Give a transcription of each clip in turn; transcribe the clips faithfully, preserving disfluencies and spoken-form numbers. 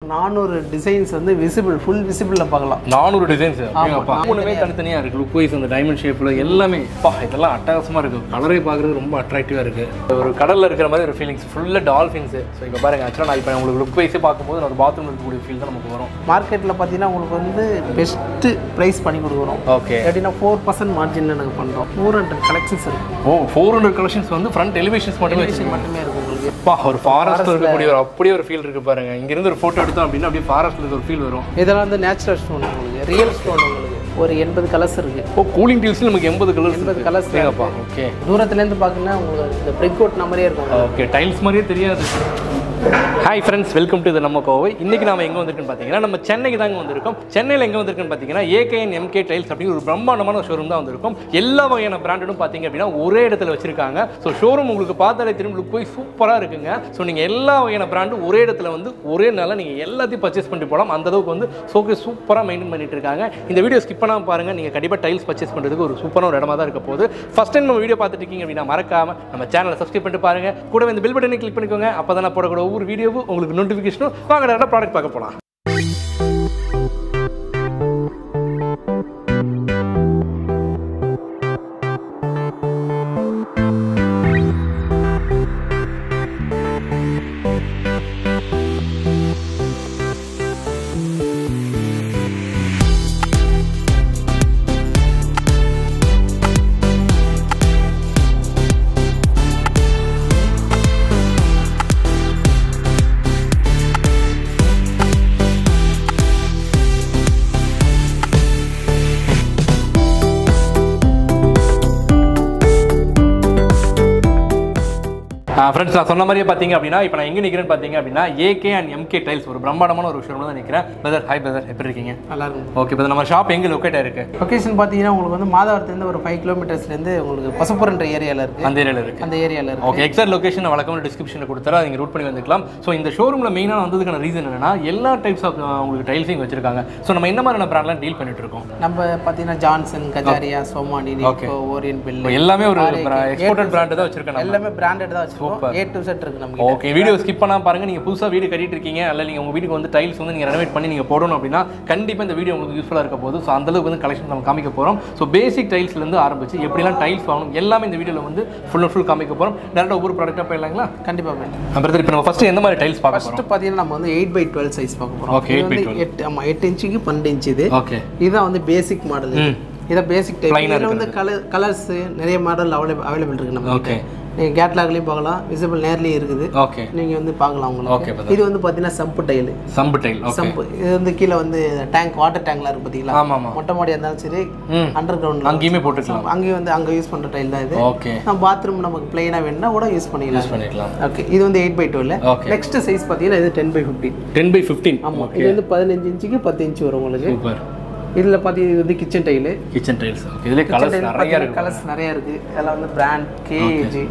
நானூறு டிசைன்ஸ் வந்து visible full விசிபிள்ல பார்க்கலாம். நானூறு டிசைன்ஸ் அப்பா மூணுமே தனித்தனியா இருக்கு. லுக் வைஸ் அந்த டைமண்ட் ஷேப்ல எல்லாமே பா இதெல்லாம் அட்டகாசமா இருக்கு. கலரே பார்க்கறது ரொம்ப அட்ராக்டிவா இருக்கு. ஒரு கடல்ல இருக்கிற மாதிரி ஒரு ஃபீலிங்ஸ் ஃபுல்லா டால்ஃபின்ஸ். ஸோ இப்போ பாருங்க ஆக்சுவலாக நான் இப்போ உங்களுக்கு லுக் வைஸே பார்க்கும்போது ஒரு பாத்ரூம் இருக்கக்கூடிய ஃபீல் தான் நமக்கு வரும். மார்க்கெட்டில் பார்த்தீங்கன்னா உங்களுக்கு வந்து பெஸ்ட்டு ப்ரைஸ் பண்ணி கொடுக்குறோம். ஓகே எப்படின்னா ஃபோர் பர்சன்ட் மார்ஜினில் நாங்கள் பண்ணுறோம். ஃபோர் ஹண்ட்ரட் கலெக்ஷன்ஸ் இருக்கு. ஓ ஃபோர் ஹண்ட்ரட் கலெக்ஷன்ஸ் வந்து ஃப்ரண்ட் எலிவேஷன்ஸ் மட்டுமே மட்டுமே இருக்கும் உங்களுக்கு. பா ஒரு ஃபாரஸ்ட் இருக்கக்கூடிய ஒரு அப்படியே ஒரு ஃபீல் இருக்கு பாருங்க. இங்கிருந்து ஒரு ஃபோட்டோ எடுத்தோம் அப்படின்னா அப்படியே ஃபாரஸ்ட்ல இருக்க ஒரு ஃபீல் வரும். இதெல்லாம் வந்து நேச்சுரல் ஸ்டோன் உங்களுக்கு, ரியல் ஸ்டோன் உங்களுக்கு ஒரு எண்பது கலர்ஸ் இருக்கு. ஓ கூலிங் டீல்ஸ் நமக்கு எண்பது கலர்ஸ் எண்பது கலர்ஸ் தேங்கப்பா. ஓகே தூரத்துலேருந்து பார்க்கணும்னா உங்களுக்கு இந்த பிரிக் கோட் மாதிரியே இருக்கும். ஓகே டைல்ஸ் மாதிரியே தெரியாது. ஹாய் ஃப்ரெண்ட்ஸ், வெல்கம் டு இது நம்ம கோவை. இன்றைக்கி நம்ம எங்கே வந்திருக்குன்னு பார்த்தீங்கன்னா நம்ம சென்னைக்கு தாங்க வந்திருக்கோம். சென்னையில் எங்கே வந்திருக்குன்னு பார்த்தீங்கன்னா ஏகே அண்ட் எம்கே டைல்ஸ் அப்படின்னு ஒரு பிரம்மாண்டமான ஷோரூம் தான் வந்திருக்கும். எல்லா வகையான பிராண்டும் பார்த்தீங்க அப்படின்னா ஒரே இடத்துல வச்சிருக்காங்க. ஸோ ஷோரூம் உங்களுக்கு பார்த்தாலே திரும்ப லுக் போய் சூப்பராக இருக்குங்க. ஸோ நீங்கள் எல்லா வகையான பிராண்டும் ஒரே இடத்துல வந்து ஒரே நாளில் நீங்கள் எல்லாத்தையும் பர்ச்சேஸ் பண்ணிட்டு போகலாம். அந்த அளவுக்கு வந்து ஷோக்கே சூப்பராக மெயின்டைன் பண்ணிட்டு இருக்காங்க. இந்த வீடியோ ஸ்கிப் பண்ணாமல் பாருங்கள். நீங்கள் கண்டிப்பாக டைல்ஸ் பர்ச்சேஸ் பண்ணுறதுக்கு ஒரு சூப்பரான ஒரு இடமா தான் இருக்க போகுது. ஃபஸ்ட் டைம் நம்ம வீடியோ பார்த்துட்டு இருக்கீங்க அப்படின்னா மறக்காம நம்ம சேனலை சப்ஸ்கிரைப் பண்ணிட்டு பாருங்கள். கூட இந்த பில் பட்டனை கிளிக் பண்ணிக்கோங்க. அப்போ தான் நான் போடக்கூடிய ஒவ்வொரு வீடியோவும் உங்களுக்கு நோட்டிஃபிகேஷனும் வாங்க டேரக்டா ப்ராடக்ட் பார்க்க போலாம். ஃப்ரெண்ட்ஸ் நான் சொன்ன மாதிரியே பார்த்தீங்க அப்படின்னா இப்போ நான் எங்கே நிற்கிறேன்னு பார்த்தீங்க அப்படின்னா ஏகே அண்ட் எம்கே டைல்ஸ் ஒரு பிரம்மாண்டமான ஒரு ஷோரூம் தான் நிற்கிறேன். பிரதர் ஹாய் பிரதர், எப்படி இருக்கீங்க? நல்லா இருக்கும். ஓகே பிரதர், நம்ம ஷாப் எங்கே லொக்கேட் ஆயிருக்கு? லொகேஷன் பார்த்தீங்கன்னா உங்களுக்கு வந்து மாதவரத்துலேருந்து ஒரு ஃபைவ் கிலோமீட்டர்ஸ்லேருந்து உங்களுக்கு பசுப்புரன்ற ஏரியாவில் இருக்குது. அந்த ஏரியாவில் இருக்குது. அந்த ஏரியாவில் இருக்குது. ஓகே எக்ஸாக்ட் லொகேஷன் வழக்கமான டிஸ்கிரிப்ஷனில் கொடுத்தாரா நீங்கள் ரூட் பண்ணி வந்துக்கலாம். ஸோ இந்த ஷோரூமில் மெயினாக வந்ததுக்கான ரீசன் என்னன்னா எல்லா டைப்ஸ் ஆஃப் உங்களுக்கு டைல்ஸையும் வச்சிருக்காங்க. ஸோ நம்ம என்ன மாதிரியான பிராண்ட்லாம் டீல் பண்ணிட்டு இருக்கோம்? நம்ம பார்த்தீங்கன்னா Johnson, Kajaria, Somany, Nitco, Orient Bell எல்லாமே ஒரு எக்ஸ்போர்ட்டட் பிராண்ட் தான் வச்சிருக்காங்க. எல்லாமே பிராண்டட் தான் வச்சிருக்கோம். ஏ டு செட் இருக்கு நமக்கு. ஓகே வீடியோ ஸ்கிப் பண்ணாம பாருங்க. நீங்க புதுசா வீடு கட்டிட்டு இருக்கீங்க அல்ல நீங்க உங்க வீட்டுக்கு வந்து டைல்ஸ் வந்து நீங்க ரெனோவேட் பண்ணி நீங்க போடணும் அப்படின்னா கண்டிப்பா இந்த வீடியோ உங்களுக்கு யூஸ்ஃபுல்லா இருக்க போகுது. ஸோ அந்த அளவுக்கு வந்து கலெக்ஷன் நம்ம காமிக்க போறோம். ஸோ பேசிக் டைல்ஸ்ல இருந்து ஆரம்பிச்சு எப்படிலாம் டைல்ஸ் வாங்கணும் எல்லாமே இந்த வீடியோல வந்து ஃபுல் அண்ட் ஃபுல் காமிக்க போறோம். டேரக்டா ஒவ்வொரு ப்ராடக்ட்டா போயிடலாங்களா? கண்டிப்பா போயிடலாம். பிரதர் இப்போ நம்ம ஃபர்ஸ்ட் எந்த மாதிரி டைல்ஸ் பார்க்க போறோம்? ஃபர்ஸ்ட் பாத்தீங்கன்னா நம்ம வந்து எயிட் பை டுவெல் சைஸ் பார்க்க போறோம். Okay eight by twelve. எட்டு ஆமா எட்டு இன்ச்சுக்கு பன்னெண்டு இன்ச் இது. ஓகே இதுதான் வந்து பேசிக் மாடல். இத பேசிக் டைப். இதுல வந்து கலர் கலர்ஸ் நிறைய மாடல் அவைலபிள் இருக்கு நம்ம. ஓகே நீங்க கேட்டலாக்லயும் பார்க்கலாம், விசிபிள் நேர்லயே இருக்குது. ஓகே நீங்க வந்து பார்க்கலாம் உங்களுக்கு. இது வந்து பாத்தீங்கன்னா சம்பு டைல். சம்பு டைல். ஓகே சம்பு இது வந்து கீழ வந்து டேங்க் வாட்டர் டேங்க்ல இருக்கு பாத்தீங்களா? ஆமா ஆமா. மொட்டை மாடியா இருந்தாலும் சரி அண்டர் கிரவுண்ட்ல அங்கேயுமே போட்டுக்கலாம். அங்கேயும் வந்து அங்க யூஸ் பண்ற டைல் தான் இது. ஓகே நம்ம பாத்ரூம் நமக்கு ப்ளைனா வேணும்னா கூட யூஸ் பண்ணிக்கலாம். யூஸ் பண்ணிக்கலாம். ஓகே இது வந்து eight by twelve. Next size பாத்தீங்கன்னா இது ten by fifteen. Ten by fifteen. ஆமா இது வந்து பதினஞ்சு இன்ச்சுக்கு பத்து இன்ச் வரும் உங்களுக்கு. சூப்பர். இதுல பாத்தீங்கன்னா இது வந்து kitchen tile. Kitchen tiles. Okay இதுல கலர்ஸ் நிறைய இருக்கு. கலர்ஸ் நிறைய இருக்கு. இதெல்லாம் வந்து பிராண்ட் கேஜி.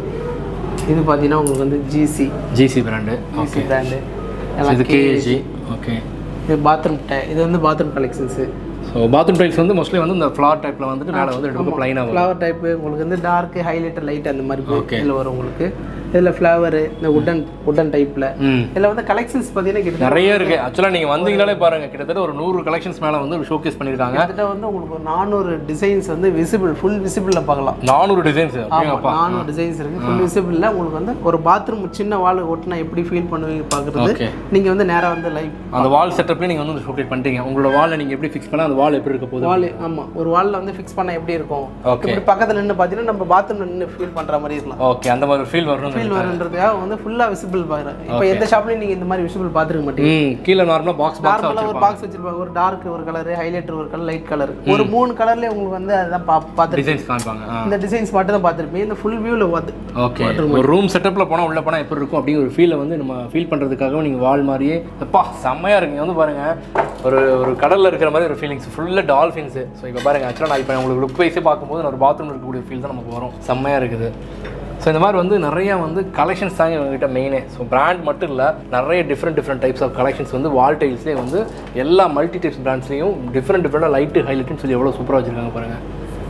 இது பாத்தீங்கன்னா உங்களுக்கு வந்து GC. GC brand. GC brand. இது கேஜி. ஓகே இது பாத்ரூம் டை. இது வந்து bathroom collections. So bathroom tiles வந்து மோஸ்ட்லி வந்து இந்த ஃப்ளார் டைப்ல வந்துட்டு மேலே வந்து எடுக்க ப்ளைனாக வரும். ஃப்ளவர் டைப் உங்களுக்கு வந்து டார்க் ஹைலைட்டர் லைட் அந்த மாதிரி இதில் வரும் உங்களுக்கு. இதில் ஃப்ளவர் இந்த உட்டன் உட்டன் டைப்ல இதில் வந்து கலெக்ஷன்ஸ் பார்த்தீங்கன்னா கிட்ட நிறைய இருக்கு. ஆக்சுவலாக நீங்கள் வந்தீங்கனாலே பாருங்க கிட்டத்தட்ட ஒரு நூறு கலெக்ஷன்ஸ் மேலே வந்து ஷோகேஸ் பண்ணியிருக்காங்க. கிட்டத்தட்ட வந்து உங்களுக்கு ஒரு நானூறு டிசைன்ஸ் வந்து விசிபிள் ஃபுல் விசிபிளில் பார்க்கலாம். நானூறு டிசைன்ஸ் நானூறு டிசைன்ஸ் இருக்கு ஃபுல் விசிபிளில். உங்களுக்கு வந்து ஒரு பாத்ரூம் சின்ன வால் ஒட்டினா எப்படி ஃபீல் பண்ணுவீங்க பார்க்குறது. நீங்கள் வந்து நேராக வந்து லைவ் அந்த வால் செட்டப்லேயே நீங்கள் வந்து ஷோகேஸ் பண்ணிட்டீங்க. உங்களோட வாலில் நீங்கள் எப்படி ஃபிக்ஸ் பண்ணால் அந்த வால் எப்படி இருக்க போகுது? வால் ஆமா ஒரு வால்ல வந்து ஃபிக்ஸ் பண்ண எப்படி இருக்கும்? இப்படி பக்கத்துல நின்னு பாத்தீங்கன்னா நம்ம பாத்ரூம்ல நின்னு ஃபீல் பண்ற மாதிரி இருக்கலாம். ஓகே அந்த மாதிரி ஃபீல் வரணும். ஃபீல் வரணும்ன்றதுக்காக வந்து ஃபுல்லா விசிபிள் பாக்குறேன். இப்போ எந்த ஷாப்லயும் நீங்க இந்த மாதிரி விசிபிள் பாத்துக்க மாட்டீங்க. கீழ நார்மலா பாக்ஸ் பாக்ஸ் வச்சிருப்பாங்க. ஒரு பாக்ஸ் வச்சிருப்பாங்க. ஒரு டார்க் ஒரு கலர், ஹைலைட்டர் ஒரு கலர், லைட் கலர். ஒரு மூணு கலர்ல உங்களுக்கு வந்து அதான் பாத்து டிசைன்ஸ் காண்பாங்க. இந்த டிசைன்ஸ் மட்டும் தான் பாத்துருப்பீங்க. இந்த ஃபுல் வியூல வந்து ஓகே ஒரு ரூம் செட்டப்ல போனா உள்ள போனா எப்படி இருக்கும் அப்படிங்கிற ஒரு ஃபீலை வந்து நம்ம ஃபீல் பண்றதுக்காக நீங்க வால் மாதிரியே அப்பா செம்மையா இருக்கு. வந்து பாருங்க ஒரு ஒரு கடல்ல இருக்கிற மாதிரி ஒரு ஃபீலிங்ஸ் ஃபுல்லா டால்ஃபின்ஸ். ஸோ இப்போ பாருங்க ஆக்சுவலாக நான் இப்போ உங்களுக்கு லுக் வைஸே பார்க்கும்போது ஒரு பாத்ரூம் இருக்கக்கூடிய ஃபீல் தான் நமக்கு வரும். செம்மையாக இருக்குது. ஸோ இந்த மாதிரி வந்து நிறையா வந்து கலெக்ஷன்ஸ் தாங்க எங்ககிட்ட மெயினே. ஸோ பிராண்ட் மட்டும் இல்லை நிறைய different different types of collections வந்து வால் டைல்ஸ்லேயே வந்து எல்லா மல்டி டைப்ஸ் பிராண்ட்ஸ்லையும் டிஃப்ரெண்ட் டிஃப்ரெண்டாக லைட்டு ஹைலைட்டுன்னு சொல்லி எவ்வளோ சூப்பராக வச்சுருக்காங்க பாருங்கள்.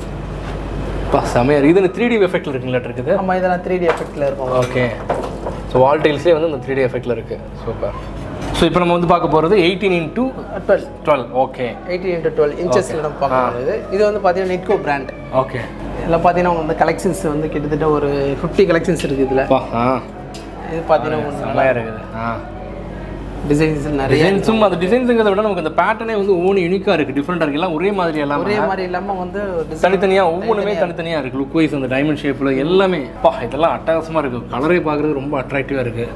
இப்போ செம்மையாக இது த்ரீ டி எஃபெக்டில் இருக்குங்களா இருக்குது? ஆமாம் இதெல்லாம் த்ரீ டி எஃபெக்டில் இருக்கும். ஓகே ஸோ வால் டைல்ஸ்லேயே வந்து இந்த த்ரீ டி எஃபெக்டில் இருக்குது. சூப்பர். ஸோ இப்போ நம்ம வந்து பார்க்க போகிறது eighteen into twelve twelve okay eighteen into twelve இன்ச்சஸில் நம்ம பார்க்குறது. இது வந்து பார்த்தீங்கன்னா நெட்கோ பிராண்ட். ஓகே. இதில் பார்த்தீங்கன்னா உங்களுக்கு வந்து கலெக்ஷன்ஸ் வந்து கிட்டத்தட்ட ஒரு ஃபிஃப்டி கலெக்ஷன்ஸ் இருக்குது இதில். இது பார்த்தீங்கன்னா நல்லா இருக்குது. ஆ டிசைன்ஸ் நிறைய டிசைன்ஸும் அந்த டிசைன்ஸுங்கிறத விட நமக்கு இந்த பேட்டர்னே வந்து ஒவ்வொரு யூனிக்காக இருக்குது, டிஃப்ரெண்டாக இருக்குது. எல்லாம் ஒரே மாதிரி எல்லாம் ஒரே மாதிரி இல்லாமல் வந்து தனித்தனியாக ஒவ்வொன்றுமே தனித்தனியாக இருக்குது. லுக் வைஸ் அந்த டைமண்ட் ஷேப்பில் எல்லாமே பா இதெல்லாம் அட்டகாசமாக இருக்குது. கலரே பார்க்குறது ரொம்ப அட்ராக்டிவாக இருக்குது.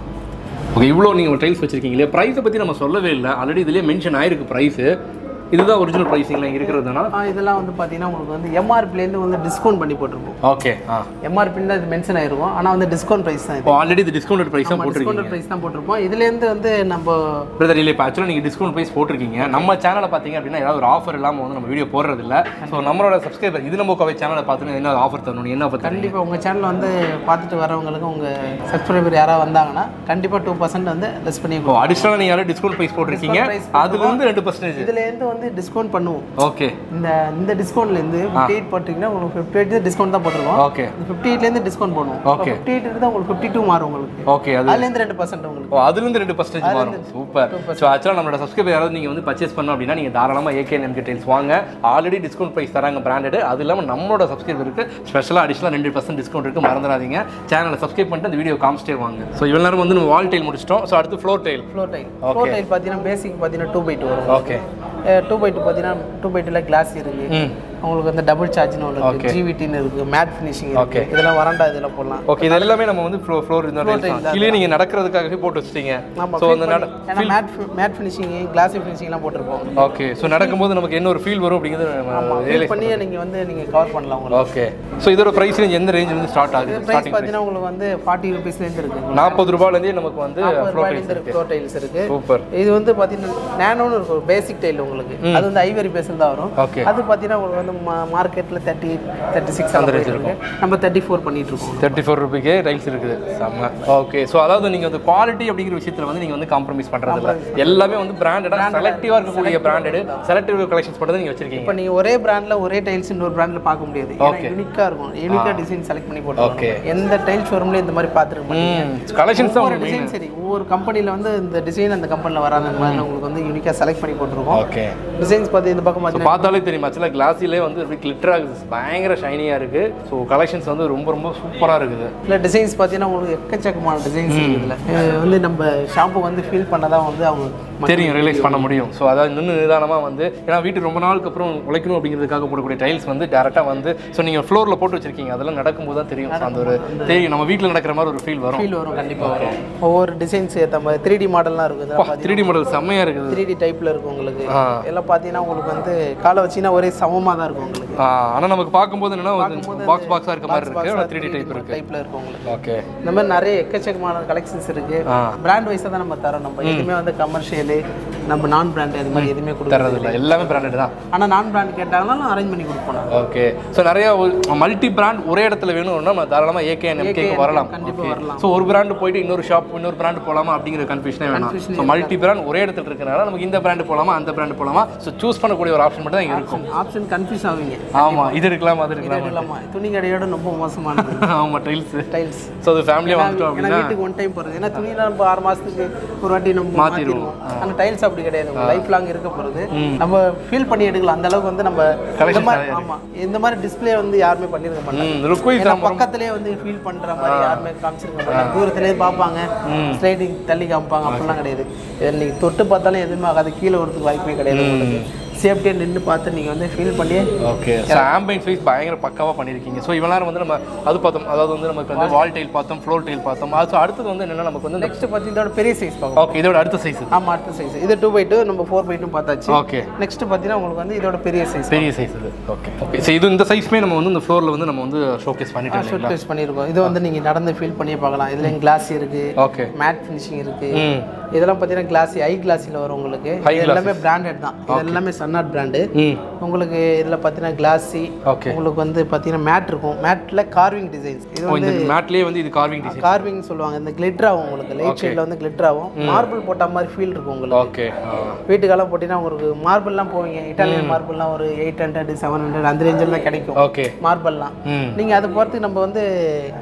ஓகே, இவ்வளோ நீங்கள் டைல்ஸ் வச்சுருக்கீங்களே, ப்ரைஸை பற்றி நம்ம சொல்லவே இல்லை. ஆல்ரெடி இதுலேயே மென்ஷன் ஆயிருக்கு ப்ரைஸு. இதுதான் ஒரிஜினல் ப்ரைஸிங்லாம் இருக்கிறதுனா இதெல்லாம் வந்து பார்த்தீங்கன்னா உங்களுக்கு வந்து எம்ஆர்பிலேருந்து வந்து டிஸ்கவுண்ட் பண்ணி போட்டிருப்போம். ஓகே. ஆ எம்ஆர்பியில் இது மென்ஷன் ஆயிருக்கும். ஆனால் வந்து டிஸ்கவுண்ட் ப்ரைஸ் தான். இப்போ ஆல்ரெடி இது டிஸ்கவுண்ட் ப்ரைஸ் தான் போட்டிருக்கீங்க. டிஸ்கவுண்ட் ப்ரைஸ் தான் போட்டிருப்போம். இதுலேருந்து வந்து நம்ம பிரதர் இல்லை, இப்போ ஆக்சுவலாக நீங்கள் டிஸ்கவுண்ட் ப்ரைஸ் போட்டிருக்கீங்க. நம்ம சேனலை பார்த்தீங்க அப்படின்னா ஏதாவது ஒரு ஆஃபர் இல்லாமல் வந்து நம்ம வீடியோ போடுறது இல்லை. ஸோ நம்மளோட சப்ஸ்கிரைபர் இது நம்ம கோவை சேனலை பார்த்துட்டு என்ன ஆஃபர் தரணும், என்ன ஆஃபர்? கண்டிப்பாக உங்கள் சேனலில் வந்து பார்த்துட்டு வரவங்களுக்கு உங்கள் சப்ஸ்கிரைபர் யாராவது வந்தாங்கன்னா கண்டிப்பாக டூ பர்சன்ட் வந்து லெஸ் பண்ணி இப்போ அடிஷனலாக நீங்கள் யாரும் டிஸ்கவுண்ட் ப்ரைஸ் போட்டிருக்கீங்க, அதுல வந்து ரெண்டு பர்சன்டேஜ் இதுலேருந்து வந்து டிஸ்கவுண்ட் பண்ணுவோம். ஓகே. இந்த இந்த டிஸ்கவுண்ட்லேருந்து ஃபிஃப்டி எயிட் போட்டிங்கன்னா உங்களுக்கு ஃபிஃப்டி எயிட் டிஸ்கவுண்ட் தான் போட்டுருவோம். ஓகே. ஃபிஃப்டி எயிட்லேருந்து டிஸ்கவுண்ட் பண்ணுவோம். ஓகே. ஃபிஃப்டி எயிட் இருந்தால் உங்களுக்கு ஃபிஃப்டி டூ மாறும் உங்களுக்கு. ஓகே. அதுலேருந்து ரெண்டு பர்சன்ட் உங்களுக்கு. ஓ அதுலேருந்து ரெண்டு பர்சன்டேஜ் மாறும். சூப்பர். ஸோ ஆக்சுவலாக நம்மளோட சப்ஸ்கிரைபர் யாராவது நீங்கள் வந்து பர்ச்சேஸ் பண்ணோம் அப்படின்னா நீங்கள் தாராளமாக ஏகே அண்ட் எம்கே டைல்ஸ் வாங்க. ஆல்ரெடி டிஸ்கவுண்ட் ப்ரைஸ் தராங்க பிராண்டட். அது இல்லாமல் நம்மளோட சப்ஸ்கிரைபருக்கு ஸ்பெஷலாக அடிஷனலாக ரெண்டு பர்சன்ட் டிஸ்கவுண்ட் இருக்குது, மறந்துடாதீங்க. சேனலை சப்ஸ்கிரைப் பண்ணிட்டு அந்த வீடியோ காமிச்சிட்டே வாங்க. ஸோ இவ்வளோ நேரம் வந்து நம்ம வால் டைல் முடிச்சிட்டோம். ஸோ அடுத்து floor tile. Floor tile floor tile பார்த்தீங்கன்னா பேசிக் பார்த்தீங்கன்னா டூ பை டூ வரும். ஓகே. டூ பை டூ பார்த்தீங்கன்னா டூ பை டூவில் கிளாஸ் இருக்குது. உங்களுக்கு வந்து டபுள் சார்ஜ்னு ஒன்று இருக்குது, ஜிவிடின்னு இருக்குது, மேட் ஃபினிஷிங் இருக்குது. இதெல்லாம் வராண்டா இதெல்லாம் போடலாம். ஓகே. இது எல்லாமே நம்ம வந்து ஃப்ளோர் ஃப்ளோர் இந்த கீழே நீங்கள் நடக்கிறதுக்காகவே போட்டு வச்சிட்டீங்க. ஸோ அந்த ஏன்னா மேட் மேட் ஃபினிஷிங் கிளாஸி ஃபினிஷிங்லாம் போட்டிருப்போம். ஓகே. ஸோ நடக்கும்போது நமக்கு என்ன ஒரு ஃபீல் வரும் அப்படிங்கிறது ரியலைஸ் பண்ணி நீங்கள் வந்து நீங்கள் கவர் பண்ணலாம் உங்களுக்கு. ஓகே. ஸோ இதோட ப்ரைஸ் ரேஞ்ச் எந்த ரேஞ்ச் வந்து ஸ்டார்ட் ஆகுது? ப்ரைஸ் பார்த்தீங்கன்னா உங்களுக்கு வந்து ஃபார்ட்டி ருபீஸ்லேருந்து இருக்குது. நாற்பது ரூபாயிலேருந்தே நமக்கு வந்து ஃப்ளோர் டைல்ஸ் இருக்குது. சூப்பர். இது வந்து பார்த்தீங்கன்னா நேனோன்னு இருக்கும் பேசிக் டைல் உங்களுக்கு. அது வந்து ஐவரி பேஸில் தான் வரும். ஓகே. அது பார்த்தீங்கன்னா உங்களுக்கு வந்து மார்க்கெட் தேர்ட்டி தேர்ட்டி சிக்ஸ் அந்த ரேஞ்ச் இருக்கு. நம்ம தேர்ட்டி ஃபோர் பண்ணிட்டு இருக்கோம். தேர்ட்டி ஃபோர் ருபீக்கே டைல்ஸ் இருக்குது. செம்ம. ஓகே. ஸோ அதாவது நீங்கள் வந்து குவாலிட்டி அப்படிங்கிற விஷயத்தில் வந்து நீங்கள் வந்து காம்ப்ரமைஸ் பண்ணுறது இல்லை. எல்லாமே வந்து பிராண்டடாக செலக்டிவாக இருக்கக்கூடிய பிராண்டட் செலக்டிவ் கலெக்ஷன்ஸ் பண்ணுறது நீங்கள் வச்சிருக்கீங்க. இப்போ நீங்கள் ஒரே பிராண்டில் ஒரே டைல்ஸ் இன்னொரு பிராண்டில் பார்க்க முடியாது. யூனிக்காக இருக்கும். யூனிக்காக டிசைன் செலக்ட் பண்ணி போட்டு. ஓகே. எந்த டைல் ஷோரூம்லேயும் இந்த மாதிரி பார்த்துருக்க மாட்டீங்க. கலெக்ஷன்ஸ் தான் ஒரு டிசைன் சரி ஒவ்வொரு கம்பெனியில் வந்து இந்த டிசைன் அந்த கம்பெனியில் வராத மாதிரி உங்களுக்கு வந்து யூனிக்காக செலக்ட் பண்ணி போட்டுருக்கோம். ஓகே. டிசைன்ஸ் பார்த்து இந்த பக்கம் பார்த்தீங்கன்னா பார்த்தாலே தெரியும். ஆக்சுவலாக கிளாஸிலே வந்து கிளிட்டராக பயங்கர ஷைனியாக இருக்குது. ஸோ கலெக்ஷன்ஸ் வந்து ரொம்ப ரொம்ப சூப்பராக இருக்குது. இல்லை டிசைன்ஸ் பார்த்தீங்கன்னா உங்களுக்கு எக்கச்சக்கமான டிசைன்ஸ் இருக்குதுல. வந்து நம்ம ஷாம்பு வந்து ஃபீல் பண்ண தான் வந்து அவங்க தெரியும், ரியலைஸ் பண்ண முடியும். ஸோ அதாவது நின்று நிதானமாக வந்து ஏன்னா வீட்டு ரொம்ப நாளுக்கு அப்புறம் உழைக்கணும் அப்படிங்கிறதுக்காக போடக்கூடிய டைல்ஸ் வந்து டேரெக்டாக வந்து ஸோ நீங்கள் ஃப்ளோரில் போட்டு வச்சிருக்கீங்க. அதெல்லாம் நடக்கும்போது தான் தெரியும். அந்த ஒரு தெரியும் நம்ம வீட்டில் நடக்கிற மாதிரி ஒரு ஃபீல் வரும். ஃபீல் வரும் கண்டிப்பாக வரும். ஒவ்வொரு டிசைன்ஸ் ஏற்ற மாதிரி த்ரீ டி மாடல்லாம் இருக்குது. த்ரீ டி மாடல் செம்மையாக இருக்குது. த்ரீ டி டைப்பில் இருக்கும் உங்களுக்கு. எல்லாம் பார்த்தீங்கன்னா உங்களுக்கு வந்து காலை வச்சிங்கன்னா ஒரே சமமாக தான் இருக்கும் உங்களுக்கு. ஆனால் நமக்கு பார்க்கும்போது என்னன்னா பாக்ஸ் பாக்ஸாக இருக்க மாதிரி இருக்கு. த்ரீ டி டைப் இருக்கு. டைப்பில் இருக்கும் உங்களுக்கு. ஓகே. இந்த மாதிரி நிறைய எக்கச்சக்கமான கலெக்ஷன்ஸ் இருக்கு. பிராண்ட் வைஸாக தான் நம்ம தரோம். நம்ம எதுவுமே வந்து கமர்ஷியலு நம்ம நான் பிராண்ட் அது மாதிரி எதுவுமே கொடுக்கறது இல்லை. எல்லாமே பிராண்டட் தான். ஆனால் நான் பிராண்ட் கேட்டாலும் அரேஞ்ச் பண்ணி கொடுப்போம். ஓகே. ஸோ நிறைய மல்டி பிராண்ட் ஒரே இடத்துல வேணும்னா நம்ம தாராளமாக ஏகே அண்ட் எம்கே வரலாம். கண்டிப்பாக வரலாம். ஸோ ஒரு பிராண்ட் போயிட்டு இன்னொரு ஷாப் இன்னொரு பிராண்ட் போகலாமா அப்படிங்கிற கன்ஃபியூஷனே வேணாம். ஸோ மல்டி பிராண்ட் ஒரே இடத்துல இருக்கனால நமக்கு இந்த பிராண்ட் போகலாமா அந்த பிராண்ட் போகலாமா ஸோ சூஸ் பண்ணக்கூடிய ஒரு ஆப்ஷன் மட்டும் தான் இருக்கும். ஆப்ஷன் கன்ஃபியூஸ் ஆவீங்க. ஆமாம், இது இருக்கலாம் அது இருக்கலாம். துணி கடையோட ரொம்ப மோசமானது. ஆமாம், டைல்ஸ் டைல்ஸ். ஸோ அது ஃபேமிலியாக வந்துட்டோம் அப்படின்னா வீட்டுக்கு ஒன் டைம் போகிறது. ஏன்னா துணியில் நம்ம ஆறு மாதத்துக்கு ஒரு வாட்டி நம்ம மாற்றிடுவோம். ஆனால் டைல்ஸ் அப்படி கிடையாது. லைஃப் லாங் இருக்க போகிறது. நம்ம ஃபீல் பண்ணி எடுக்கலாம். அந்த அளவுக்கு வந்து நம்ம இந்த மாதிரி ஆமாம் இந்த மாதிரி டிஸ்பிளே வந்து யாருமே பண்ணியிருக்க மாட்டாங்க. பக்கத்துலேயே வந்து ஃபீல் பண்ணுற மாதிரி யாருமே காமிச்சிருக்க மாட்டாங்க. தூரத்துலேயே பார்ப்பாங்க, ஸ்லைடிங் தள்ளி காமிப்பாங்க. அப்படிலாம் கிடையாது. நீங்கள் தொட்டு பார்த்தாலும் எதுவுமே ஆகாது. கீழே வரதுக்கு வாய்ப்பே கிடையாது. உங்களுக்கு சேஃப்டியாக நின்று பார்த்து நீங்கள் வந்து ஃபீல் பண்ணி. ஓகே. ஸோ ஆம்பியன்ஸ் வைஸ் பயங்கர பக்காவாக பண்ணியிருக்கீங்க. ஸோ இவ்வளோ நேரம் வந்து நம்ம அது பார்த்தோம். அதாவது வந்து நமக்கு வந்து வால் டைல் பார்த்தோம், ஃப்ளோர் டைல் பார்த்தோம். அது அடுத்தது வந்து என்னென்னா நமக்கு வந்து நெக்ஸ்ட் பார்த்து இதோட பெரிய சைஸ் பார்க்கலாம். ஓகே. இதோட அடுத்த சைஸ். ஆமாம், அடுத்த சைஸ். இது டூ பை டூ நம்ம ஃபோர் பை டூ பார்த்தாச்சு. ஓகே. நெக்ஸ்ட் பார்த்தீங்கன்னா உங்களுக்கு வந்து இதோட பெரிய சைஸ். பெரிய சைஸ் இது. ஓகே. ஓகே. ஸோ இது இந்த சைஸ்மே நம்ம வந்து இந்த ஃப்ளோரில் வந்து நம்ம வந்து ஷோகேஸ் பண்ணிட்டு ஷோகேஸ் பண்ணியிருக்கோம். இது வந்து நீங்கள் நடந்து ஃபீல் பண்ணியே பார்க்கலாம். இதில் கிளாஸ் இருக்குது. ஓகே. மேட் ஃபினிஷிங் இருக்குது. இதெல்லாம் பார்த்தீங்கன்னா கிளாஸி ஐ கிளாஸில் வரும் உங்களுக்கு. எல்லாமே பிராண்டட் தான். இது எல்லாமே சன்னாட் பிராண்டு. உங்களுக்கு இதில் பார்த்தீங்கன்னா கிளாஸி. உங்களுக்கு வந்து பார்த்தீங்கன்னா மேட் இருக்கும். மேட்டில் கார்விங் டிசைன்ஸ். இது வந்து மேட்லேயே வந்து இது கார்விங் டிசைன். கார்விங் சொல்லுவாங்க. இந்த கிளிட்டர் ஆகும் உங்களுக்கு. லைட் ஷேடில் வந்து கிளிட்டர் ஆகும். மார்பிள் போட்ட மாதிரி ஃபீல் இருக்கும் உங்களுக்கு. ஓகே. வீட்டுக்கெல்லாம் போட்டிங்கன்னா உங்களுக்கு மார்பிள்லாம் போவீங்க. இட்டாலியன் மார்பிள்லாம் ஒரு எயிட் ஹண்ட்ரட் செவன் ஹண்ட்ரட் அந்த ரேஞ்சில் தான் கிடைக்கும். ஓகே. மார்பிள்லாம் நீங்கள் அதை பொறுத்து நம்ம வந்து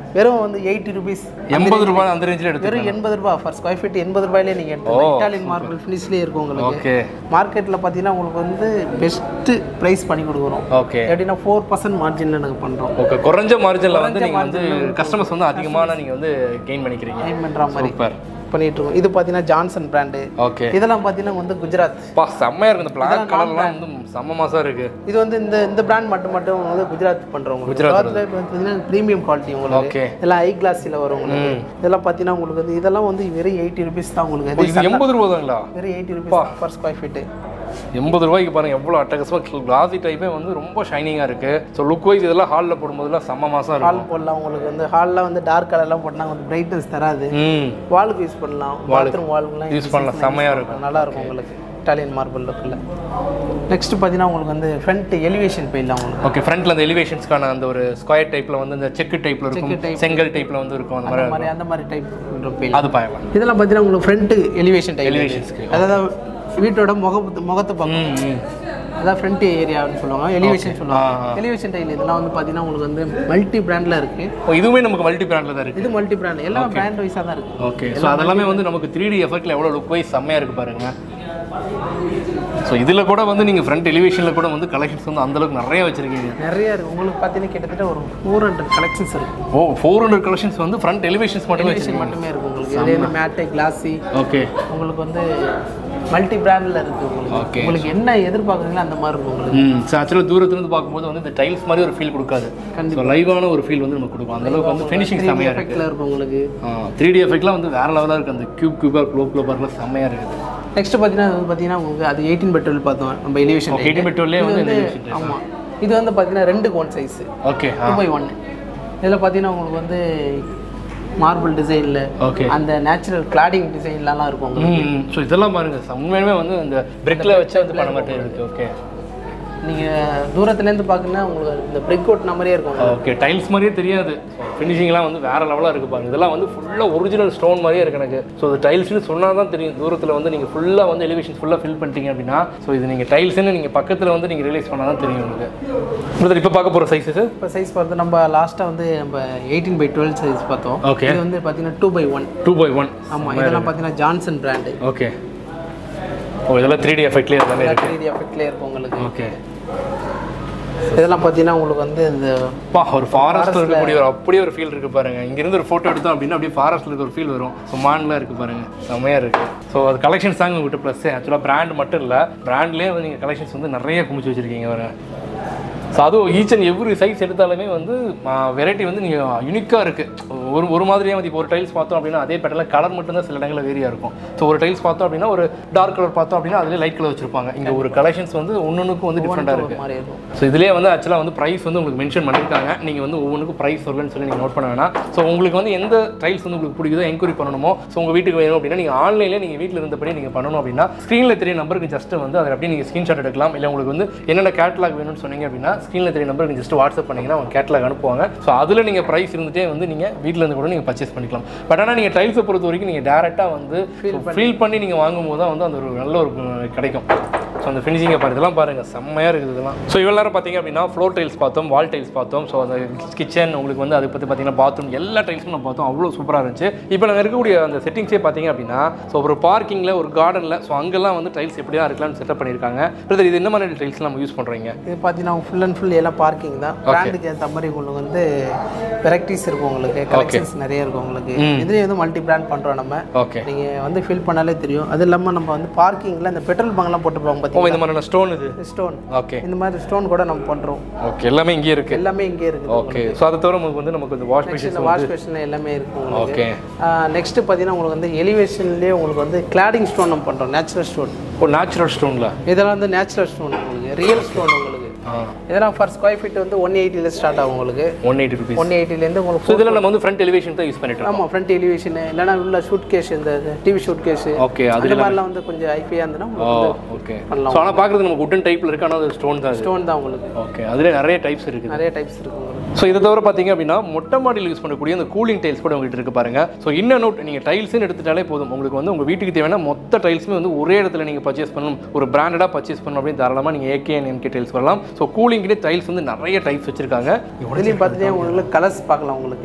வெறும் வந்து எயிட்டி ருபீஸ் எண்பது ரூபாய் அந்த ரேஞ்சில் எடுத்து வெறும் எண்பது ரூபாய் ஃபார் ஸ்கொயர் ஃபீட் எண்பது ரூபாயிலே நீங்கள் எடுத்துக்கலாம் இட்டாலியன் மார்பிள் ஃபினிஷ்லேயே இருக்கும் உங்களுக்கு ஓகே மார்க்கெட்டில் பார்த்தீங்கன்னா உங்களுக்கு வந்து பெஸ்ட்டு ப்ரைஸ் பண்ணி கொடுக்குறோம் ஓகே எப்படின்னா ஃபோர் பர்சன்ட் மார்ஜினில் நாங்கள் பண்ணுறோம் ஓகே குறைஞ்ச மார்ஜினில் வந்து நீங்கள் வந்து கஸ்டமர்ஸ் வந்து அதிகமான நீங்கள் வந்து கெயின் பண்ணிக்கிறீங்க கெயின் பண்ணுற மாதிரி சூப்பர் பண்ணிட்டு இருக்கோம் இது பார்த்தீங்கன்னா ஜான்சன் பிராண்டு ஓகே இதெல்லாம் பார்த்தீங்கன்னா வந்து குஜராத் பா செம்மையாக இருக்குது இந்த பிளாக் கலர்லாம் வந்து செம்ம மாசாக இருக்குது இது வந்து இந்த இந்த பிராண்ட் மட்டும் மட்டும் வந்து குஜராத் பண்ணுறவங்க குஜராத்தில் பார்த்தீங்கன்னா ப்ரீமியம் குவாலிட்டி உங்களுக்கு ஓகே இதெல்லாம் ஐ கிளாஸில் வரும் உங்களுக்கு இதெல்லாம் பார்த்தீங்கன்னா உங்களுக்கு வந்து இதெல்லாம் வந்து வெறும் எயிட்டி ருபீஸ் தான் உங்களுக்கு இது எண்பது ரூபா தாங்களா வெறும் eighty rupees per square feet எண்பது ரூபாய்க்கு பாருங்கள் எவ்வளோ அட்டகசமாக கிளாசி டைப்பே வந்து ரொம்ப ஷைனிங்காக இருக்குது ஸோ லுக் வைஸ் இதெல்லாம் ஹாலில் போடும்போதுலாம் செம்ம மாதம் இருக்கும் ஹால் போடலாம் உங்களுக்கு வந்து ஹாலில் வந்து டார்க் கலர்லாம் போட்டால் வந்து பிரைட்னஸ் தராது வாலுக்கு யூஸ் பண்ணலாம் பாத்ரூம் வாலுக்குலாம் யூஸ் பண்ணலாம் செம்மையாக இருக்கும் நல்லா இருக்கும் உங்களுக்கு இட்டாலியன் மார்பிள் லுக்கில் நெக்ஸ்ட் பார்த்தீங்கன்னா உங்களுக்கு வந்து ஃப்ரண்ட் எலிவேஷன் போயிடலாம் உங்களுக்கு ஓகே ஃப்ரண்ட்ல அந்த எலிவேஷன்ஸ்க்கான அந்த ஒரு ஸ்கொயர் டைப்பில் வந்து இந்த செக்கு டைப்பில் இருக்கும் செங்கல் டைப்பில் வந்து இருக்கும் அந்த மாதிரி அந்த மாதிரி டைப் அது பாயலாம் இதெல்லாம் பார்த்தீங்கன்னா உங்களுக்கு ஃப்ரண்ட் எலிவேஷன் டைப் எலிவேஷன்ஸ்க்கு அதாவது வீட்டோட முக முகத்தை பார்க்கணும் அதான் ஃப்ரண்ட் ஏரியான்னு சொல்லுவாங்க எலிவேஷன் சொல்லுவாங்க எலிவேஷன் டைல் இதெல்லாம் வந்து பார்த்தீங்கன்னா உங்களுக்கு வந்து மல்டி பிராண்டில் இருக்குது இதுவுமே நமக்கு மல்டி பிராண்டில் தான் இருக்குது இது மல்டி பிராண்ட் எல்லாம் பிராண்ட் வைஸாக தான் இருக்குது ஓகே ஸோ அதெல்லாமே வந்து நமக்கு த்ரீ டி எஃபெக்ட்டில் எவ்வளோ லுக் வைஸ் செம்மையாக இருக்குது பாருங்க ஸோ இதில் கூட வந்து நீங்கள் ஃப்ரண்ட் எலிவேஷனில் கூட வந்து கலெக்ஷன்ஸ் வந்து அந்தளவுக்கு நிறைய வச்சுருக்கீங்க நிறைய இருக்குது உங்களுக்கு பார்த்தீங்கன்னா கிட்டத்தட்ட ஒரு ஃபோர் ஹண்ட்ரட் கலெக்ஷன்ஸ் இருக்குது ஓ ஃபோர் ஹண்ட்ரட் கலெக்ஷன்ஸ் வந்து ஃப்ரண்ட் எலிவேஷன்ஸ் மட்டுமே மட்டுமே இருக்குது உங்களுக்கு இதுலேருந்து மேட்டு கிளாஸி ஓகே உங்களுக்கு வந்து மல்டி பிராண்டில் இருக்குது உங்களுக்கு ஓகே உங்களுக்கு என்ன எதிர்பார்க்குறீங்களோ அந்த மாதிரி இருக்கும் உங்களுக்கு ம் ஸோ ஆக்சுவலாக தூரத்துலேருந்து பார்க்கும்போது வந்து இந்த டைல்ஸ் மாதிரி ஒரு ஃபீல் கொடுக்காது கண்டிப்பாக லைவான ஒரு ஃபீல் வந்து நமக்கு கொடுக்கும் அந்தளவுக்கு வந்து ஃபினிஷிங் செம்மையாக இருக்குது இருக்கும் உங்களுக்கு த்ரீ டி எஃபெக்ட்லாம் வந்து வேறு லெவலாக இருக்குது அந்த க்யூப் க்யூபாக க்ளோ க்ளோபார்லாம் செம்மையாக இருக்குது நெக்ஸ்ட் பார்த்தீங்கன்னா அது பார்த்தீங்கன்னா உங்களுக்கு அது எயிட்டீன் பை டுவெல் பார்த்தோம் நம்ம எலிவேஷன் எயிட்டீன் பை டுவெல்லே வந்து ஆமாம் இது வந்து பார்த்தீங்கன்னா ரெண்டு one size okay two by one இதில் பார்த்தீங்கன்னா உங்களுக்கு வந்து மார்பிள் டிசைனில் ஓகே அந்த நேச்சுரல் கிளாடிங் டிசைன்லாம் இருக்கும் ம் ஸோ இதெல்லாம் பாருங்கள் உண்மையுமே வந்து அந்த பிரிக்கில் வச்சு வந்து பண்ண மாட்டேன் இருக்குது ஓகே நீங்கள் தூரத்துலேருந்து பார்க்கணுன்னா உங்களுக்கு இந்த பிரிக் ஓட்டின மாதிரியே இருக்கும் ஓகே டைல்ஸ் மாதிரியே தெரியாது ஃபினிஷிங்லாம் வந்து வேறு லெவலாக இருக்குது பாருங்க இதெல்லாம் வந்து ஃபுல்லாக ஒரிஜினல் ஸ்டோன் மாதிரியே இருக்குது எனக்கு ஸோ இது டைல்ஸ்னு சொன்னால் தான் தெரியும் தூரத்தில் வந்து நீங்கள் ஃபுல்லாக வந்து எலிவேஷன் ஃபுல்லாக ஃபில் பண்ணிட்டீங்க அப்படின்னா ஸோ இது நீங்கள் டைல்ஸ்ன்னு நீங்கள் பக்கத்தில் வந்து நீங்கள் ரிலீஸ் பண்ணால் தான் தெரியும் உங்களுக்கு இப்போ பார்க்க போகிற சைஸஸ் இப்போ சைஸ் பார்த்து நம்ம லாஸ்ட்டாக வந்து நம்ம எயிட்டீன் பை டுவெல் சைஸ் பார்த்தோம் ஓகே இது வந்து பார்த்தீங்கன்னா two by one two by one ஆமாம் இதெல்லாம் பார்த்தீங்கன்னா ஜான்சன் பிராண்டு ஓகே ஓ இதெல்லாம் த்ரீ டி எஃபெக்ட்லேயே எல்லாமே த்ரீ டி எஃபெக்ட்லேயே இருக்கும் உங்களுக்கு ஓகே இதெல்லாம் பார்த்தீங்கன்னா உங்களுக்கு வந்து இந்த பா ஒரு ஃபாரஸ்ட்டில் இருக்கக்கூடிய ஒரு அப்படியே ஒரு ஃபீல் இருக்குது பாருங்கள் இங்கேருந்து ஒரு ஃபோட்டோ எடுத்தோம் அப்படின்னா அப்படியே ஃபாரஸ்ட்டில் இருக்க ஒரு ஃபீல் வரும் ஸோ மான்லாம் இருக்குது பாருங்கள் செம்மையாக இருக்குது ஸோ அது கலெக்ஷன்ஸ் தாங்க உங்கள்கிட்ட ப்ளஸ் ஆக்சுவலாக பிராண்ட் மட்டும் இல்லை பிராண்ட்லேயே வந்து நீங்கள் கலெக்ஷன்ஸ் வந்து நிறைய குமிச்சு வச்சுருக்கீங்க வர ஸோ அதுவும் ஈச் அண்ட் எவ்ரி சைஸ் எடுத்தாலுமே வந்து வெரைட்டி வந்து நீங்கள் யூனிக்காக இருக்குது ஒரு ஒரு மாதிரியாக வந்து இப்போ ஒரு டைல்ஸ் பார்த்தோம் அப்படின்னா அதே பேட்டர்ல கலர் மட்டும்தான் சில இடங்களில் வேரியாக இருக்கும் ஸோ ஒரு டைல்ஸ் பார்த்தோம் அப்படின்னா ஒரு டார்க் கலர் பார்த்தோம் அப்படின்னா அதிலே லைட் கலர் வச்சிருப்பாங்க இங்கே ஒரு கலெக்ஷன்ஸ் வந்து ஒன்னொன்றுக்கும் வந்து டிஃப்ரெண்ட்டாக இருக்குது ஸோ இதிலே வந்து ஆக்சுவலாக வந்து ப்ரைஸ் வந்து உங்களுக்கு மென்ஷன் பண்ணியிருக்காங்க நீங்கள் வந்து ஒவ்வொன்றுக்கும் ப்ரைஸ் சொல்லணும்னு சொல்லி நீங்கள் நோட் பண்ண வேணாம் ஸோ உங்களுக்கு வந்து எந்த டைல்ஸ் வந்து உங்களுக்கு பிடிக்குதோ என்கொயரி பண்ணணுமோ ஸோ உங்கள் வீட்டுக்கு வேணும் அப்படின்னா நீங்கள் ஆன்லைனில் நீங்கள் வீட்டில் இருந்தபடி நீங்கள் பண்ணணும் அப்படின்னா ஸ்க்ரீனில் தெரிய நம்பருக்கு ஜஸ்ட் வந்து அதை அப்படியே நீங்கள் ஸ்க்ரீன்ஷாட் எடுக்கலாம் இல்லை உங்களுக்கு வந்து என்னென்ன கேட்லாக் வேணும்னு சொன்னீங்க அப்படின்னா ஸ்க்ரீனில் தெரிய நம்பருக்கு நீங்கள் ஜஸ்ட் வாட்ஸ்அப் பண்ணிங்கன்னா அவங்க கேட்லாக் அனுப்புவாங்க ஸோ அதில் நீங்கள் ப்ரைஸ் இருந்துகிட்டே வந்து நீங்கள் வீட்டில் இருந்து கூட நீங்கள் பர்ச்சேஸ் பண்ணிக்கலாம் பட் ஆனால் நீங்கள் டைல்ஸை பொறுத்த வரைக்கும் நீங்கள் டேரெக்டாக வந்து ஃபீல் பண்ணி நீங்கள் வாங்கும்போது தான் வந்து அந்த ஒரு நல்ல ஒரு கிடைக்கும் ஸோ அந்த ஃபினிஷிங்கை பாரு இதெல்லாம் பாருங்கள் செம்மையாக இருக்குது இதெல்லாம் ஸோ இவ்வளோ நேரம் பார்த்தீங்க அப்படின்னா ஃப்ளோர் டைல்ஸ் பார்த்தோம் வால் டைல்ஸ் பார்த்தோம் ஸோ அந்த கிச்சன் உங்களுக்கு வந்து அதை பற்றி பார்த்தீங்கன்னா பாத்ரூம் எல்லா டைல்ஸும் நம்ம பார்த்தோம் அவ்வளோ சூப்பராக இருந்துச்சு இப்போ நாங்கள் இருக்கக்கூடிய அந்த செட்டிங்ஸே பார்த்தீங்க அப்படின்னா ஸோ ஒரு பார்க்கிங்கில் ஒரு கார்டனில் ஸோ அங்கெல்லாம் வந்து டைல்ஸ் எப்படி தான் இருக்கலாம்னு செட்டப் பண்ணியிருக்காங்க பிரதர் இது என்ன மாதிரி டைல்ஸ் நம்ம யூஸ் பண்ணுறீங்க இது பார்த்தீங்கன்னா ஃபுல் அண்ட் ஃபுல் எல்லாம் பார்க்கிங் தான் பிராண்டுக்கு ஏற்ற மாதிரி உங்களுக்கு வந்து வெரைட்டிஸ் இருக்கும் உங்களுக்கு கலெக்ஷன்ஸ் நிறைய இருக்கும் உங்களுக்கு இதுலேயே வந்து மல்டி பிராண்ட் பண்ணுறோம் நம்ம ஓகே நீங்கள் வந்து ஃபில் பண்ணாலே தெரியும் அது இல்லாமல் நம்ம வந்து பார்க்கிங்கில் இந்த பெட்ரோல் பங்க்லாம் போட்டுருப்பாங்க ஓ இந்த மாதிரி ஸ்டோன் இது ஸ்டோன் ஓகே இந்த மாதிரி ஸ்டோன் கூட நம்ம பண்ணுறோம் ஓகே எல்லாமே இங்கே இருக்குது எல்லாமே இங்கே இருக்குது ஓகே ஸோ அதை தவிர நமக்கு வந்து நமக்கு இந்த வாஷ் மிஷின் வாஷ் மிஷின் எல்லாமே இருக்கும் ஓகே நெக்ஸ்ட் பார்த்தீங்கன்னா உங்களுக்கு வந்து எலிவேஷன்லேயே உங்களுக்கு வந்து கிளாடிங் ஸ்டோன் நம்ம பண்ணுறோம் நேச்சுரல் ஸ்டோன் ஓ நேச்சுரல் ஸ்டோனில் இதெல்லாம் வந்து நேச்சுரல் ஸ்டோன் உங்களுக்கு ரியல் ஸ்டோன் உங்களுக்கு இதெல்லாம் ஃபர் ஸ்கொயர் ஃபீட் வந்து ஒன் எயிட்டியில் ஸ்டார்ட் ஆகும் உங்களுக்கு ஒன் எயிட்டி ருபீஸ் ஒன் எயிட்டிலேருந்து உங்களுக்கு இதில் நம்ம வந்து ஃப்ரண்ட் எலிவேஷன் தான் யூஸ் பண்ணிட்டு ஆமாம் ஃப்ரண்ட் எலிவேஷன் இல்லைனா உள்ள ஷூட் கேஸ் இந்த டிவி ஷூட் கேஸ் ஓகே அது மாதிரிலாம் வந்து கொஞ்சம் ஐஃபையாக இருந்ததுன்னா ஓகே பண்ணலாம் ஸோ ஆனால் பார்க்குறது நமக்கு உட்டன் டைப்பில் இருக்கு ஆனால் அது ஸ்டோன் தான் ஸ்டோன் தான் உங்களுக்கு ஓகே அதில் நிறைய டைப்ஸ் இருக்குது நிறைய டைப்ஸ் இருக்குது ஸோ இதை தவிர பார்த்தீங்க அப்படின்னா மொட்டை மாடியில் யூஸ் பண்ணக்கூடிய அந்த கூலிங் டைல்ஸ் கூட உங்கள்கிட்ட இருக்கு பாருங்க ஸோ இன்னும் நோட் நீங்கள் டைல்ஸ்னு எடுத்துட்டாலே போதும் உங்களுக்கு வந்து உங்கள் வீட்டுக்கு தேவையான மொத்த டைல்ஸுமே வந்து ஒரே இடத்துல நீங்கள் பர்ச்சேஸ் பண்ணணும் ஒரு பிராண்டடாக பர்ச்சேஸ் பண்ணணும் அப்படின்னு தாராளமாக நீங்கள் ஏகே அண்ட் எம்கே டைல்ஸ் வரலாம் ஸோ கூலிங்லேயே டைல்ஸ் வந்து நிறைய டைப்ஸ் வச்சிருக்காங்க இதுலேயும் பார்த்துட்டே உங்களுக்கு கலர்ஸ் பார்க்கலாம் உங்களுக்கு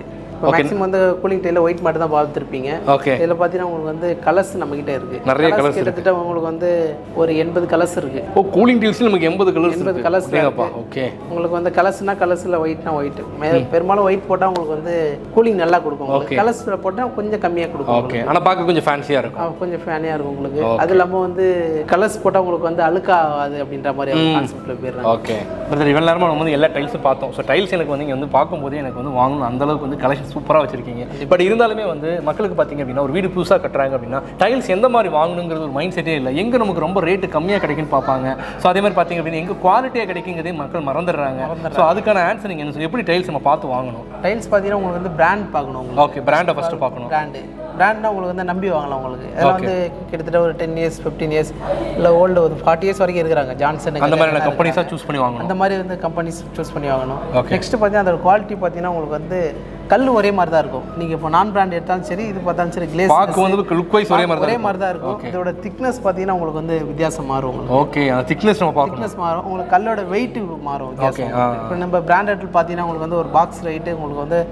மேக்ஸிமம் வந்து கூலிங் டைல ஒயிட் மட்டும் தான் பார்த்துருப்பீங்க. ஓகே. இதில் பார்த்தீங்கன்னா உங்களுக்கு வந்து கலர்ஸ் நம்மகிட்ட இருக்கு. நிறைய கலர்ஸ் கிட்டத்தட்ட உங்களுக்கு வந்து ஒரு எண்பது கலர்ஸ் இருக்கு. ஓ கூலிங் டைல்ஸ்ல நமக்கு எண்பது கலர்ஸ் எண்பது கலர்ஸ் இருக்கு. ஓகே. உங்களுக்கு வந்து கலர்ஸ்னா கலர்ஸ்ல ஒயிட்னா ஒயிட். பெரும்பாலும் ஒயிட் போட்டா உங்களுக்கு வந்து கூலிங் நல்லா கொடுக்கும். கலர்ஸ்ல போட்டா கொஞ்சம் கம்மியா கொடுக்கும். ஓகே. ஆனா பார்க்க கொஞ்சம் ஃபேன்சியா இருக்கும். கொஞ்சம் ஃபேனியா இருக்கும் உங்களுக்கு. அது இல்லாம வந்து கலர்ஸ் போட்டா உங்களுக்கு வந்து அழுக்காது அப்படின்ற மாதிரி கான்செப்ட்ல போயிடுறாங்க. ஓகே. பிரதர் இவ்வளவு நேரமா நம்ம வந்து எல்லா டைல்ஸும் பார்த்தோம். ஸோ டைல்ஸ் எனக்கு வந்து இங்கே வந்து பார்க்கும்போது எனக்கு வந்து வாங்கணும் அந்த அளவுக்கு வந்து கலெக்ஷன் சூப்பராக வச்சிருக்கீங்க. பட் இருந்தாலுமே வந்து மக்களுக்கு பார்த்தீங்க அப்படின்னா ஒரு வீடு புதுசாக கட்டுறாங்க அப்படின்னா டைல்ஸ் எந்த மாதிரி வாங்கணுங்கிறது ஒரு மைண்ட் செட்டே இல்லை. எங்கே நமக்கு ரொம்ப ரேட்டு கம்மியாக கிடைக்குன்னு பார்ப்பாங்க. ஸோ அதே மாதிரி பார்த்தீங்க அப்படின்னா எங்கே குவாலிட்டியாக கிடைக்குங்கிறதே மக்கள் மறந்துடுறாங்க. ஸோ அதுக்கான ஆன்சர் நீங்கள் என்ன எப்படி டைல்ஸ் நம்ம பார்த்து வாங்கணும்? டைல்ஸ் பார்த்தீங்கன்னா உங்களுக்கு வந்து பிராண்ட் பார்க்கணும். ஓகே. பிராண்டை ஃபஸ்ட்டு பார்க்கணும். பிராண்டு பிராண்ட்னா உங்களுக்கு வந்து நம்பி வாங்கலாம். உங்களுக்கு இதெல்லாம் வந்து கிட்டத்தட்ட ஒரு டென் இயர்ஸ் ஃபிஃப்டீன் இயர்ஸ் இல்லை ஓல்டு ஒரு ஃபார்ட்டி இயர்ஸ் வரைக்கும் இருக்கிறாங்க. ஜான்சன் அந்த மாதிரி கம்பெனிஸாக சூஸ் பண்ணி வாங்கணும். அந்த மாதிரி வந்து கம்பெனிஸ் சூஸ் பண்ணி வாங்கணும். நெக்ஸ்ட் பார்த்தீங்கன்னா அதோட குவாலிட்டி பார்த்தீங்கன்னா உங்களுக்கு வந்து கல் ஒரே மாதிரி தான் இருக்கும். நீங்கள் இப்போ நான் பிராண்ட் எடுத்தாலும் சரி இது பார்த்தாலும் சரி கிளேஸ் பார்க்க வந்து லுக் வைஸ் ஒரே மாதிரி ஒரே மாதிரி தான் இருக்கும். இதோட திக்னஸ் பார்த்தீங்கன்னா உங்களுக்கு வந்து வித்தியாசம் மாறும். ஓகே. அந்த திக்னஸ் நம்ம பார்க்கணும். திக்னஸ் மாறும். உங்களுக்கு கல்லோட வெயிட் மாறும். ஓகே. இப்போ நம்ம பிராண்டட் பார்த்தீங்கன்னா உங்களுக்கு வந்து ஒரு பாக்ஸ் ரேட்டு உங்களுக்கு வந்து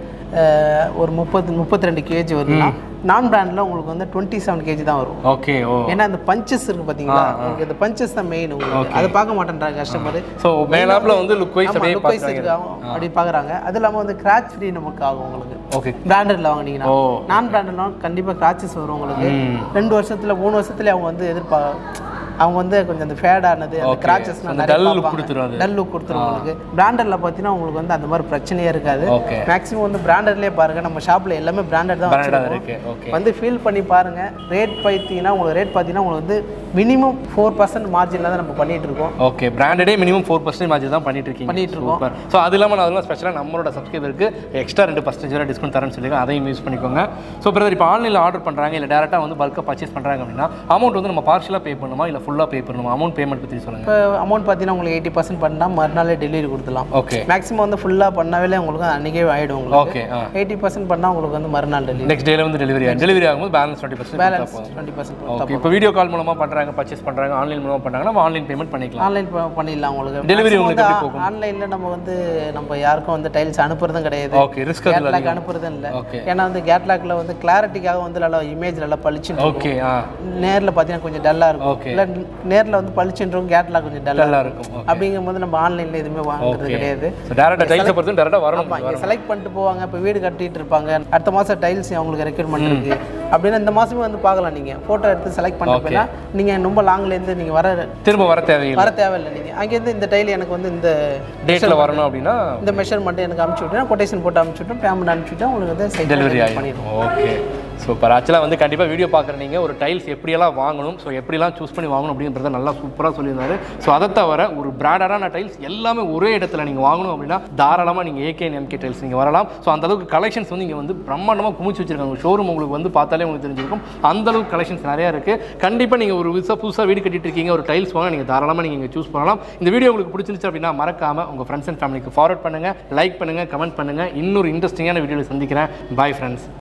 ஒரு முப்பது முப்பத்தி ரெண்டு கேஜி வருதுன்னா நான் பிராண்டில் உங்களுக்கு வந்து டுவெண்ட்டி செவன் கேஜி தான் வரும். ஓகே. ஓ ஏன்னா அந்த பஞ்சஸ் இருக்கு பார்த்தீங்களா, உங்களுக்கு இந்த பஞ்சஸ் தான் மெயின். உங்களுக்கு அதை பார்க்க மாட்டேன்றாங்க கஸ்டமர். ஸோ மேலாப்ல வந்து லுக் வைஸ் அப்படியே லுக் வைஸ் அப்படி பார்க்குறாங்க. அது இல்லாமல் வந்து கிராச் ஃப்ரீ நமக்கு ஆகும் உங்களுக்கு. ஓகே. பிராண்டட்ல வாங்கினீங்கன்னா நான் பிராண்டட்ல கண்டிப்பாக கிராச்சஸ் வரும் உங்களுக்கு. ரெண்டு வருஷத்துல மூணு வருஷத்துல அவங்க வந்து எதிர்பார்க்க அவங்க வந்து கொஞ்சம் அந்த ஃபேட் ஆனது அந்த கிராச்சஸ்லாம் டல் லுக் கொடுத்துரும். டல் லுக் கொடுத்துரும் உங்களுக்கு. பிராண்டட்ல பார்த்தீங்கன்னா உங்களுக்கு வந்து அந்த மாதிரி பிரச்சனையே இருக்காது. மேக்ஸிமம் வந்து பிராண்டட்லேயே பாருங்க, நம்ம ஷாப்ல எல்லாமே பிராண்டட் தான் வச்சிருக்கோம். வந்து ஃபீல் பண்ணி பாருங்க. ரேட் பார்த்தீங்கன்னா உங்களுக்கு ரேட் பார்த்தீங்கன்னா உங்களுக்கு வந்து மினிமம் ஃபோர் பர்சன்ட் மார்ஜினில் தான் நம்ம பண்ணிட்டு இருக்கோம். ஓகே. பிராண்டடே மினிமம் ஃபோர் பர்சன்ட் மார்ஜின் தான் பண்ணிட்டு இருக்கீங்க. பண்ணிட்டு இருக்கோம். ஸோ அது இல்லாமல் நான் அதெல்லாம் ஸ்பெஷலாக நம்மளோட சப்ஸ்கிரைபருக்கு எக்ஸ்ட்ரா ரெண்டு பர்சன்டேஜ் வரை டிஸ்கவுண்ட் தரேன்னு சொல்லியிருக்கோம். அதையும் யூஸ் பண்ணிக்கோங்க. ஸோ பிரதர் இப்போ ஆன்லைனில் ஆர்டர் பண்ணுறாங்க இல்லை டேரெக்டாக வந்து பல்காக பர்ச்சேஸ் பண்ணுறாங்க அப்படின்னா அமௌண்ட் வந்து நம்ம பார்ஷலாக பே பண்ணுமா இல்லை ஃபுல்லாக பே பண்ணுமா? அமௌண்ட் பேமெண்ட் பற்றி சொல்லுங்கள். இப்போ அமௌண்ட் பார்த்தீங்கன்னா உங்களுக்கு எயிட்டி பர்சன்ட் பண்ணால் மறுநாளே டெலிவரி கொடுத்துலாம். ஓகே. மேக்ஸிமம் வந்து ஃபுல்லாக பண்ணாவே உங்களுக்கு அன்றைக்கே ஆகிடும் உங்களுக்கு. ஓகே. எயிட்டி பர்சன்ட் பண்ணால் உங்களுக்கு வந்து மறுநாள் டெலிவரி. நெக்ஸ்ட் டேல வந்து டெலிவரி ஆகும். டெலிவரி ஆகும்போது balance twenty percent balance twenty percent. Okay. இப்போ வீடியோ கால் மூலமாக பண்ணுறாங்க, பர்ச்சேஸ் பண்ணுறாங்க, ஆன்லைன் மூலமாக பண்ணுறாங்கன்னா நம்ம ஆன்லைன் பேமெண்ட் பண்ணிக்கலாம். ஆன்லைன் பண்ணிடலாம் உங்களுக்கு. டெலிவரி உங்களுக்கு எப்படி போகும்? ஆன்லைனில் நம்ம வந்து நம்ம யாருக்கும் வந்து டைல்ஸ் அனுப்புறதும் கிடையாது. ஓகே. ரிஸ்க் கேட்லாக் அனுப்புறதும் இல்லை. ஏன்னா வந்து கேட்லாக்ல வந்து கிளாரிட்டிக்காக வந்து நல்லா இமேஜ் நல்லா பளிச்சுன்னு. ஓகே. நேரில் பார்த்தீங்கன்னா கொஞ்சம் டல்லாக இருக்கும். இல்லை நேரில் வந்து பளிச்சுன்றோம், கேட்லாக் கொஞ்சம் டல்லாக இருக்கும். அப்படிங்கும்போது நம்ம ஆன்லைனில் எதுவுமே வாங்குறது கிடையாது. டேரக்டா டைல்ஸ் பொறுத்து டேரக்டா வரணும். செலக்ட் பண்ணிட்டு போவாங்க. இப்போ வீடு கட்டிட்டு இருப்பாங்க, அடுத்த மாதம் டைல்ஸ் அவங்களுக்கு ரெக்யூர்மெண்ட் இருக்கு அப்படின்னா இந்த மாதமே வந்து பார்க்கலாம். நீங்கள் ஃபோட்டோ எடுத்து செலக்ட் பண்ணிட்டீங்கன்னா நீங்கள் ரொம்ப லாங்லேருந்து நீங்கள் வர திரும்ப வர தேவையில்லை வர தேவையில்லை நீங்கள் அங்கேருந்து இந்த டைல் எனக்கு வந்து இந்த டேட்டில் வரணும் அப்படின்னா இந்த மெஷர்மெண்ட் எனக்கு அனுப்பிச்சு விட்டேன், கொட்டேஷன் போட்டு அனுப்பிச்சு விட்டோம், பேமெண்ட் அனுப்பிச்சு விட்டா உங்களுக்கு வந்து டெலிவரி பண்ணிடுவோம். ஓகே. சூப்பர். ஆக்சுவலாக வந்து கண்டிப்பாக வீடியோ பார்க்குற நீங்கள் ஒரு டைல்ஸ் எப்படியெல்லாம் வாங்கணும், ஸோ எப்படிலாம் சூஸ் பண்ணி வாங்கணும் அப்படின்றத நல்லா சூப்பராக சொல்லியிருந்தாரு. ஸோ அதை தவிர ஒரு பிராண்டடான டைல்ஸ் எல்லாமே ஒரே இடத்துல நீங்கள் வாங்கணும் அப்படின்னா தாராளமாக நீங்கள் ஏகே அண்ட் எம்கே டைல்ஸ் நீங்கள் வரலாம். ஸோ அந்தளவுக்கு கலெக்ஷன்ஸ் வந்து இங்கே வந்து பிரம்மாண்டமாக குமிச்சு வச்சிருக்காங்க. ஷோரூம் உங்களுக்கு வந்து பார்த்தாலே உங்களுக்கு தெரிஞ்சிருக்கும் அந்தளவுக்கு கலெக்ஷன்ஸ் நிறையா இருக்குது. கண்டிப்பாக நீங்கள் ஒரு புதுசாக புதுசாக வீடு கட்டிட்டு இருக்கீங்க, ஒரு டைல்ஸ் வாங்க நீங்கள் தாராளமாக நீங்கள் இங்கே சூஸ் பண்ணலாம். இந்த வீடியோ உங்களுக்கு பிடிச்சிருந்துச்சு அப்படின்னா மறக்காமல் உங்கள் ஃப்ரெண்ட்ஸ் அண்ட் ஃபேமிலிக்கு ஃபார்வர்ட் பண்ணுங்கள், லைக் பண்ணுங்கள், கமெண்ட் பண்ணுங்கள். இன்னொரு இன்ட்ரெஸ்டிங்கான வீடியோவில் சந்திக்கிறேன். Bye friends.